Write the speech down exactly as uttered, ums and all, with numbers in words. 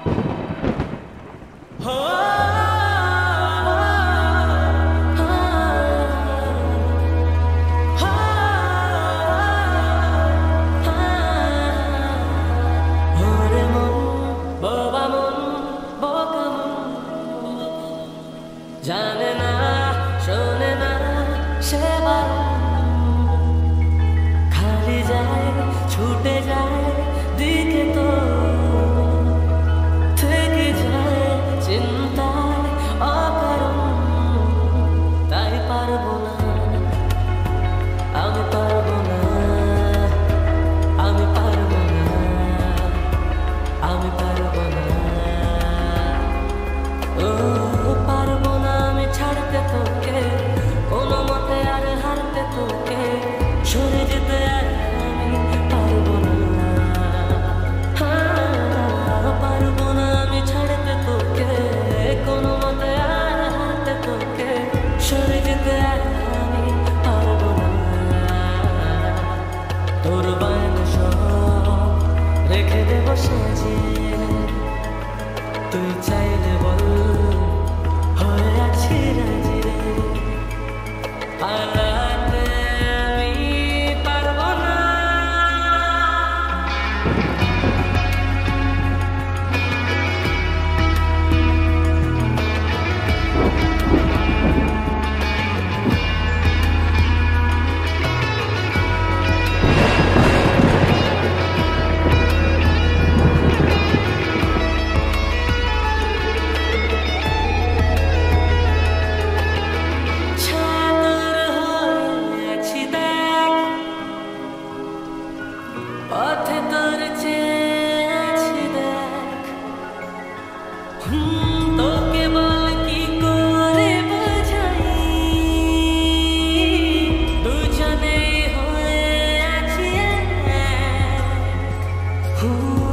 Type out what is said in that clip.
জানে না শোনে না সে খালি যায় ছুটে যায় দিকে তো থেকে যায় চিন্তায় অকারণ তাই পারবো না আমি পারবো না আমি পারবো না আমি পারবো না ও পারবো না আমি ছাড়তে তোকে কোনো মতে আর হারতে তোকে সরে যেতে আর আমি পারবো না পারবো না আমি ছাড়তে তোকে কোনো মতে আর হারতে তোকে সরে যেতে আর আমি পারবো না তোর বায়না সব রেখে দেবো সাজিয়ে তুই চাইলে বল হয়ে আছি রাজি রে পালাতে আমি পারবো না পথে তোর চেয়ে আছি দেখ তোকে বল কি করে বোঝাই দুজনে হয়ে আছি এক